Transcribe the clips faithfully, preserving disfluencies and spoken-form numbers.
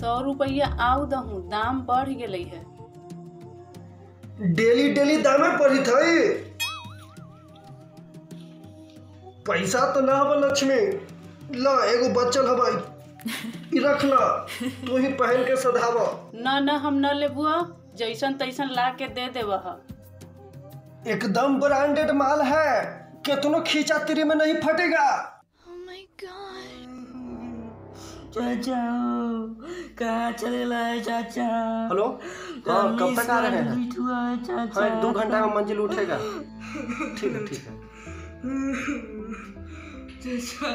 सौ रुपया आउ दहू, दाम बढ़ गई है। डेली डेली दामे पड़ी थई। पैसा तो ना हवा लक्ष्मी, ला एगो बच्चल हवाई रख ला, तू ही पहन के सधावा। न न हम न लेबुआ, जैसन तैसन ला के दे देबह। एकदम ब्रांडेड माल है, कितनो खींचा तेरी में नहीं फटेगा। Oh my God. चाचा कहाँ चलेला है चाचा? हेलो, हाँ कब तक आ रहे हैं? चाचा हाँ दो घंटा में मंजिल उठेगा। ठीक है ठीक है। चाचा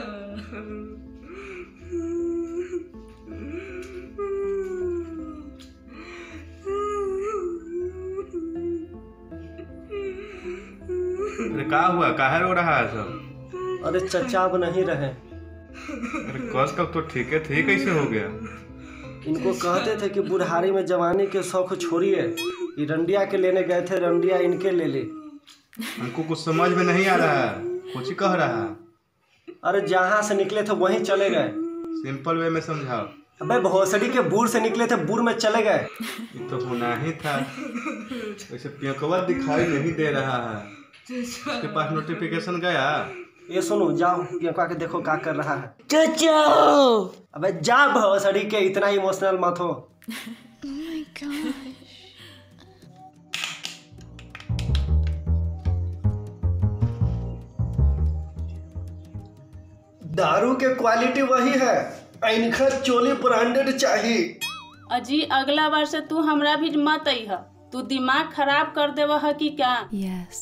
अरे क्या हुआ, काहे रो रहा है सब? अरे चचा अब नहीं रहे। अरे कस कब तो ठीक है थे, कैसे हो गया? इनको कहते थे कि बुढ़ारी में जवानी के शौक छोड़िए, ये रंडिया के लेने गए थे, रंडिया इनके ले ले। हमको कुछ समझ में नहीं आ रहा है, कुछ कह रहा है। अरे जहाँ से निकले थे वहीं चले गए। सिंपल वे में समझाओ। अबे भोसड़ी के बूढ़ से निकले थे, बूढ़ में चले गए। ये तो होना ही था। वैसे पियकवा दिखाई नहीं दे रहा है, उसके पास नोटिफिकेशन गया? ये सुनो, जाओ पियकवा के देखो क्या कर रहा है। चाचा अबे जा भोसड़ी के, इतना इमोशनल मत हो। Oh my gosh. दारू के क्वालिटी वही है, इनका चोली ब्रांडेड चाहिए। अजी अगला बार से तू हमरा भी मत अइह, तू दिमाग खराब कर देव है कि क्या? Yes.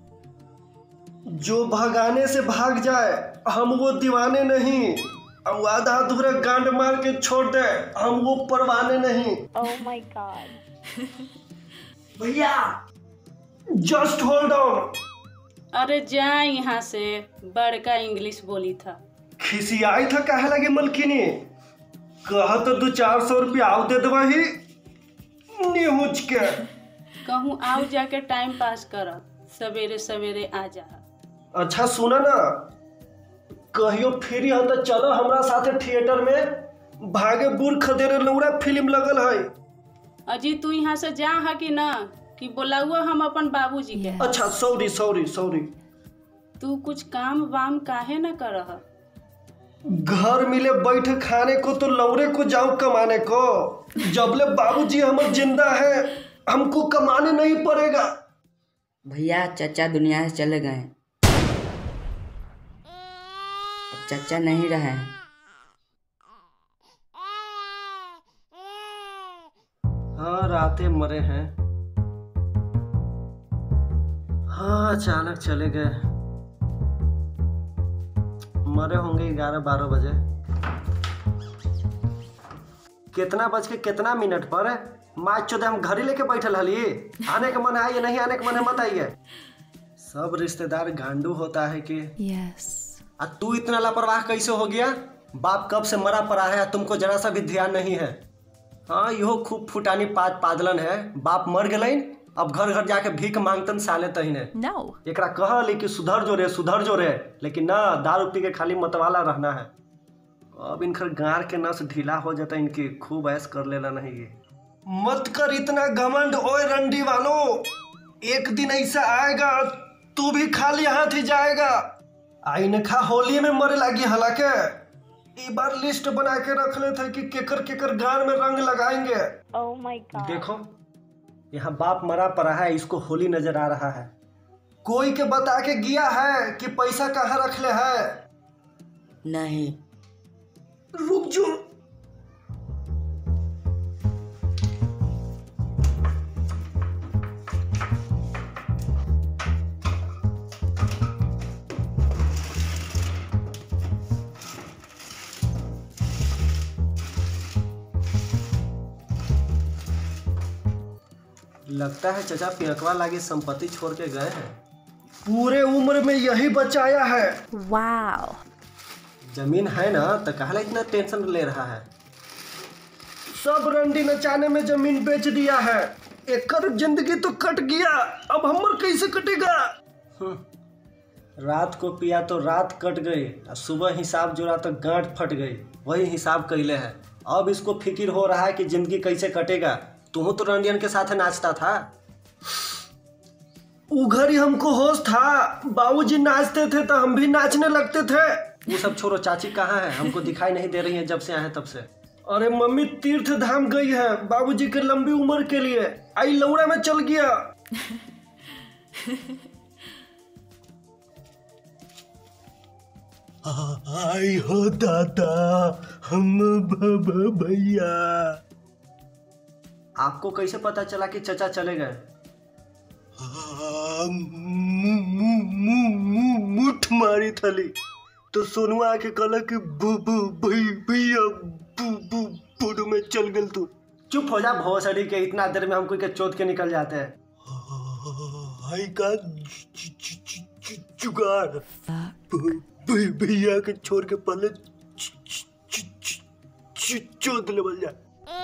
जो भगाने से भाग जाए, हम वो दीवाने नहीं। अब आधा अधूरा गांड मार के छोड़ दे, हम वो परवाने नहीं। Oh my God. भैया जस्ट होल्ड ऑन। अरे जा यहाँ से, बड़का इंग्लिश बोली था। खिसियाई था कहे लगे मलकिनी, कह तो दो चार सौ रुपया आओ दे दवा ही निहुच के। कहूँ आओ जाके टाइम पास कर, सवेरे सवेरे आ जा। अच्छा सुना ना, कहियो फ्री हो तो चलो हमरा साथे थिएटर में, भागे बुर खदेरे लौड़ा फिल्म लगल है। अजी तू यहाँ से जा है कि ना, कि बोलाऊआ हम अपन बाबूजी के। अच्छा सॉरी सॉरी सॉरी। तू कुछ काम वाम काहे न करह? घर मिले बैठ खाने को तो लौड़े को जाओ कमाने को। जबले बाबूजी हम जिंदा है, हमको कमाने नहीं पड़ेगा। भैया चाचा दुनिया से चले गए, चाचा नहीं रहे। हाँ रातें मरे हैं। हाँ अचानक चले गए, मरे होंगे ग्यारह बारह बजे। कितना बज के कितना मिनट पर है? माँ चौदह हम घर ही लेके बैठल हली। आने का मन है या नहीं आने का मन है मत आइए। सब रिश्तेदार गांडू होता है कि Yes. आ तू इतना लापरवाह कैसे हो गया? बाप कब से मरा पड़ा है, तुमको जरा सा भी ध्यान नहीं है। हाँ यो खूब फुटानी पाद पादलन है, बाप मर गए, अब घर घर जाके भीख मांगतन साले तहीने। No. एकरा कहली कि सुधर जो रे सुधर जो रे, लेकिन ना, दारू पी के खाली मतवाला रहना है। अब इनकर गार के नस ढीला हो जाता, इनकी खूब ऐश कर लेना नहीं। ये मत कर इतना घमंड ओए रंडी वालों, एक दिन ऐसा आएगा तू भी खाली हाथ ही जाएगा। आईने खा होली में मरे लगी, हालांकि एक बार लिस्ट बना के रख ले थे कि केकर केकर गार में रंग लगाएंगे। Oh my God. देखो यहाँ बाप मरा पड़ा है, इसको होली नजर आ रहा है। कोई के बता के गया है कि पैसा कहाँ रख ले है? नहीं। रुक जो। लगता है चचा पियकवा लागे संपत्ति छोड़ के गए हैं। पूरे उम्र में यही बचाया है। Wow. जमीन है ना तो कहला इतना टेंशन ले रहा है। सब रंडी नचाने में जमीन बेच दिया है, एकर जिंदगी तो कट गया, अब हमर कैसे कटेगा? रात को पिया तो रात कट गई, सुबह हिसाब जोड़ा तो गांठ फट गई। वही हिसाब कैले है, अब इसको फिक्र हो रहा है कि जिंदगी कैसे कटेगा। तुम तो रंडियन के साथ नाचता था। उधर ही हमको होश था, बाबूजी नाचते थे तो हम भी नाचने लगते थे। वो सब छोड़ो, चाची कहाँ है? हमको दिखाई नहीं दे रही है जब से आए तब से। अरे मम्मी तीर्थ धाम गई है बाबूजी के लंबी उम्र के लिए। आई लौड़ा में चल गया। आई हो दादा हम भैया। आपको कैसे पता चला कि चचा चले गए? मुठ मारी थली तो सोनुआ आके कहला कि भैया बूढ़ू में चल गल तू। चुप हो जा भोसड़ी के, इतना देर में हमको के चोट के निकल जाते हैं। हाय का जुगाड़ भैया के छोड़ के पहले चोट लेवल जा।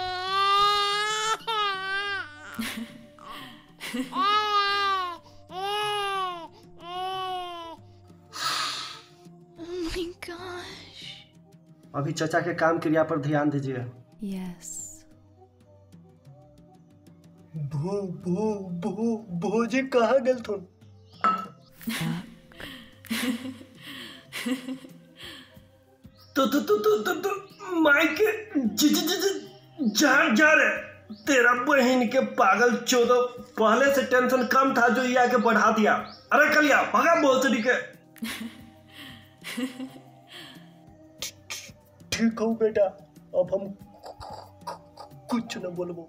अभी चचा के काम क्रिया पर ध्यान दीजिए। Yes. भो भो भो भोजी कहाँ गल तुम? तो तो तो तो तो, तो माइके जी जी जी जा जा रहे तेरा बहन के पागल चोदो। पहले से टेंशन कम था जो ये आके बढ़ा दिया। अरे कलिया भगा बोलते के। ठीक हो बेटा, अब हम कुछ न बोलबो।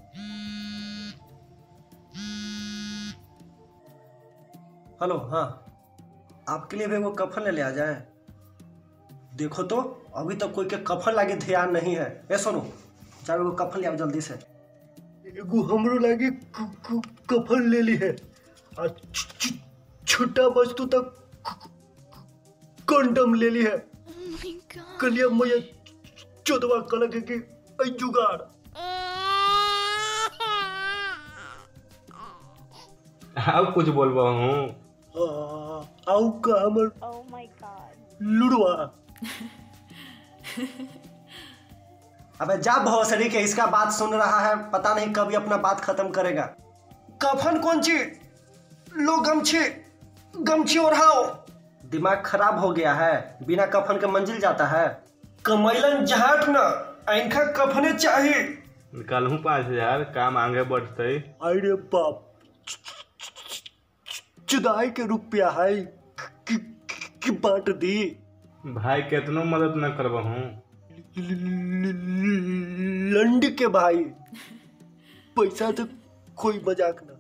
हेलो, हाँ आपके लिए भी वो कफन ले ले आ जाए। देखो तो अभी तक कोई के कफन लागे ध्यान नहीं है। ए सुनो, चाहे वो कफन ले आओ जल्दी से। एगो हमरो लागे कफन ले ली है। छोटा वस्तु तक कंडम ले ली है। कलिया मुझे चौदवा कलक की जुगाड़। अब कुछ बोलबा हूँ। आउ का हमर Oh my god. लुड़वा। अबे जा भोसड़ी के, इसका बात सुन रहा है, पता नहीं कभी अपना बात खत्म करेगा। कफन कौन ची? लो गमछी गमछी ओढ़ाओ। दिमाग खराब हो गया है, बिना कफन के मंजिल जाता है। कमैलन जहाट न आंखा कफने चाहिए। निकालू पाँच हजार, काम आगे बढ़ते। अरे बाप, चुदाई के रुपया है कि, कि बांट दी। भाई कितनो मदद न करबा हूँ। लंड के भाई, पैसा तो कोई मजाक ना।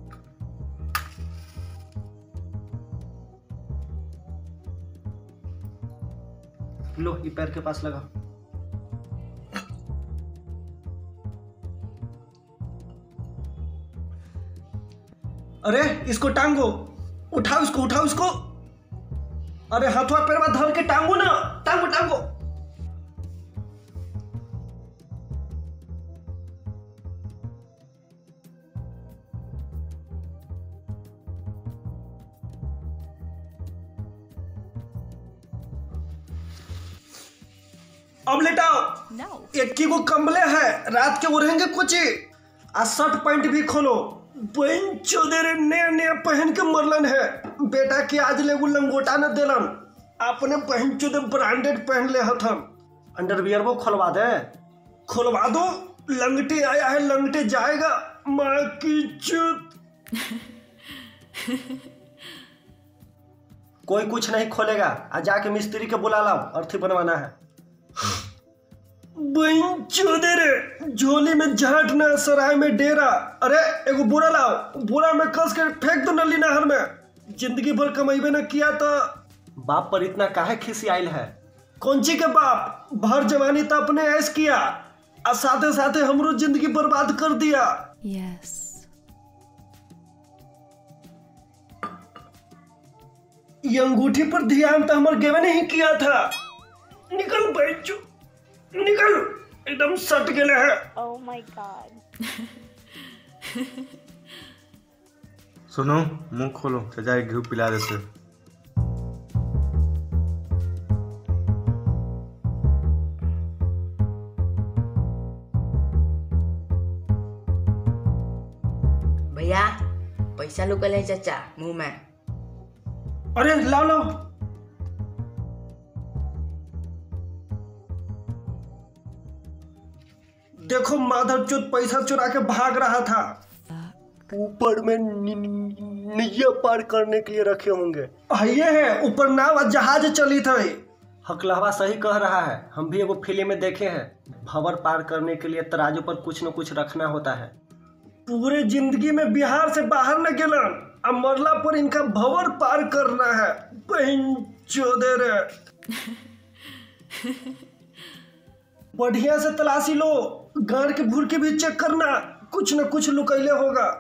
लो ये पैर के पास लगा। अरे इसको टांगो, उठाओ इसको, उठाओ इसको। अरे हाथवा पैरवा धर के टांगो ना, टांगो टांगो। अब लेटाओ। No. एक की वो कम्बले है, रात के ओढ़ेंगे कुछ। आ शर्ट पैंट भी खोलो। बहन चौधरी नया नया पहन के मरलन है। बेटा की आज ले लंगोटा न देलन, अपने बहन चौधरी ब्रांडेड पहन ले हथन। अंडरवियर वो खोलवा दे। खोलवा दो, लंगटे आया है लंगटे जाएगा। माँ की चुत। कोई कुछ नहीं खोलेगा, आज जाके मिस्त्री के बुला लाओ, अर्थी बनवाना है। बहन चौधरी झोली में झाट ना, सराय में डेरा। अरे एगो बोरा लाओ, बोरा में कस के फेंक दो नली नहर में। जिंदगी भर कमाइबे न किया तो बाप पर इतना काहे खिसियाइल है? कौनची के बाप, भर जवानी तो अपने ऐश किया और साथे साथे हमरो जिंदगी बर्बाद कर दिया। Yes. ये अंगूठी पर ध्यान तो हमारे गेवे नहीं किया था। निकल बैठ, निकल, एकदम सट गेले है। Oh my god. सुनो, मुंह खोलो, चचा घी पिला देते। पैसा लुकल है चाचा मुंह में। अरे लाओ लाओ। देखो माधवचोद पैसा चुरा के भाग रहा था। ऊपर में नैया पार करने के लिए रखे होंगे। ये है ऊपर नाव जहाज चली थी। हकलहवा सही कह रहा है, हम भी एगो फिल्म में देखे हैं। भंवर पार करने के लिए तराजू पर कुछ न कुछ रखना होता है। पूरे जिंदगी में बिहार से बाहर न गेलन, अब मरला पर इनका भंवर पार करना है। बहन चोदे रे। बढ़िया से तलाशी लो, गाड़ के भूर के भी चेक करना, कुछ न कुछ लुकैले होगा।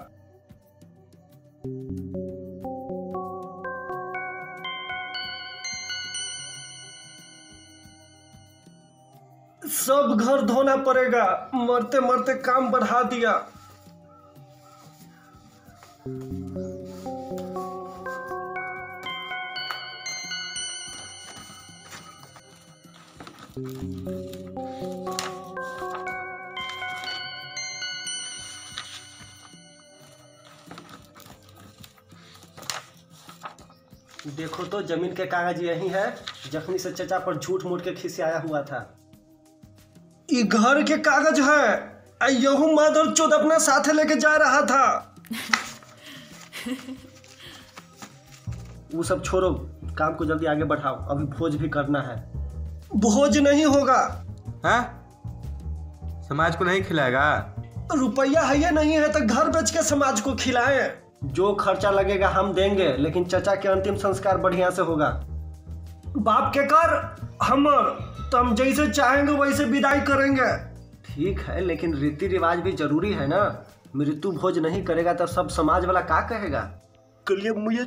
सब घर धोना पड़ेगा, मरते मरते काम बढ़ा दिया। देखो तो जमीन के कागज यही है, जखनी से चचा पर झूठ मूठ के खिसियाया हुआ था। ये घर के कागज है। यहू माधर चोद अपना साथे लेके जा रहा था। वो सब छोड़ो, काम को जल्दी आगे बढ़ाओ, अभी भोज भी करना है। भोज नहीं होगा। हाँ? समाज को नहीं खिलाएगा? रुपया है या नहीं है तो घर बेच के समाज को खिलाएं। जो खर्चा लगेगा हम देंगे, लेकिन चचा के अंतिम संस्कार बढ़िया से होगा। बाप के कर हमर, तो हम जैसे चाहेंगे वैसे विदाई करेंगे। ठीक है, लेकिन रीति रिवाज भी जरूरी है ना। मृत्यु भोज नहीं करेगा तो सब समाज वाला क्या कहेगा? कलिए मुझे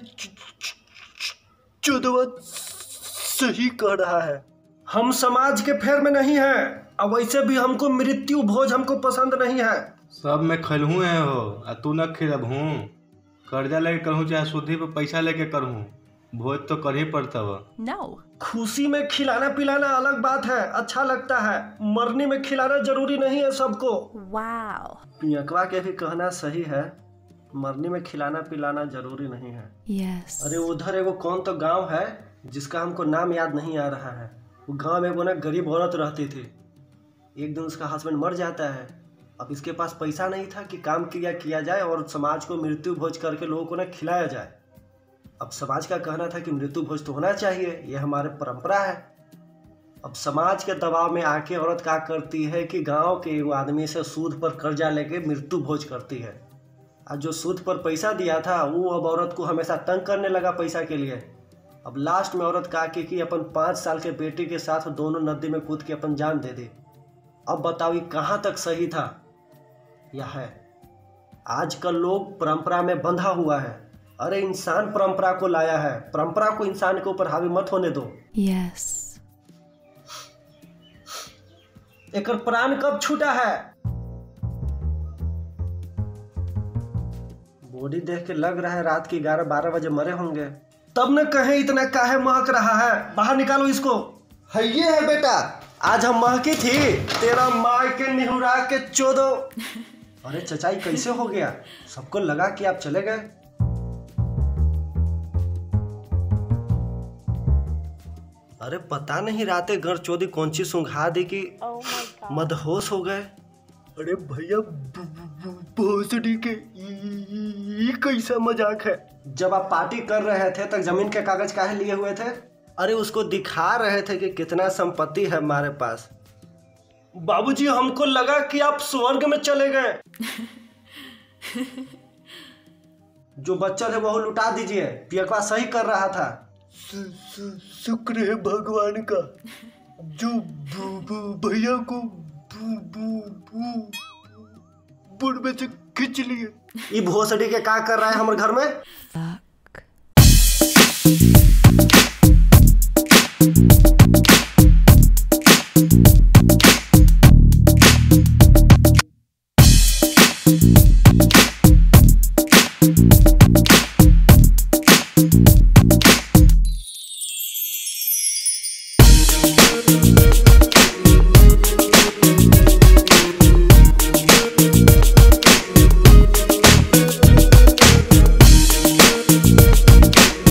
चौदवा सही कह रहा है। हम समाज के फेर में नहीं हैं, और वैसे भी हमको मृत्यु भोज हमको पसंद नहीं है। सब में खलहू है हो, आ तू न खिलबहू। कर्जा लेके करहूँ चाहे शुद्धि पे पैसा लेके करहूँ, भोज तो कर ही पड़ता हो। No. खुशी में खिलाना पिलाना अलग बात है, अच्छा लगता है। मरने में खिलाना जरूरी नहीं है सबको। Wow. पियकवा के भी कहना सही है, मरने में खिलाना पिलाना जरूरी नहीं है। Yes. अरे उधर एगो कौन तो गांव है जिसका हमको नाम याद नहीं आ रहा है। वो गांव में एगो ना गरीब औरत रहती थी। एक दिन उसका हस्बैंड मर जाता है। अब इसके पास पैसा नहीं था कि काम क्रिया किया जाए और समाज को मृत्यु भोज करके लोगों को ना खिलाया जाए। अब समाज का कहना था कि मृत्यु भोज तो होना चाहिए, ये हमारे परंपरा है। अब समाज के दबाव में आके औरत क्या करती है कि गांव के एगो आदमी से सूद पर कर्जा लेके मृत्यु भोज करती है। और जो सूद पर पैसा दिया था वो अब औरत को हमेशा तंग करने लगा पैसा के लिए। अब लास्ट में औरत का की कि अपन पाँच साल के बेटी के साथ दोनों नदी में कूद के अपन जान दे दी। अब बताओ ये कहाँ तक सही था? यह है आजकल लोग परंपरा में बंधा हुआ है। अरे इंसान परंपरा को लाया है, परंपरा को इंसान के ऊपर हावी मत होने दो। Yes. एकर प्राण कब छूटा है? बॉडी देख के लग रहा है रात के ग्यारह बारह बजे मरे होंगे। तब न कहे इतना काहे महक रहा है, बाहर निकालो इसको। है ये है बेटा, आज हम महकी थी तेरा माँ के निहुरा के चोदो। अरे चचाई कैसे हो गया? सबको लगा कि आप चले गए। अरे पता नहीं रातें घर चोदी कौन सी सुंघा दी कि Oh my god. मदहोश हो गए। अरे भैया भोसड़ी के ये कैसा मजाक है? जब आप पार्टी कर रहे थे तब जमीन के कागज काहे लिए हुए थे? अरे उसको दिखा रहे थे कि कितना संपत्ति है हमारे पास। बाबूजी हमको लगा कि आप स्वर्ग में चले गए। जो बच्चा है वो लुटा दीजिए, पियकवा सही कर रहा था। शुक्र है भगवान का जो भैया को बुढ़ में से खींच लिए। ये भोसड़ी के का कर रहा है हमारे घर में?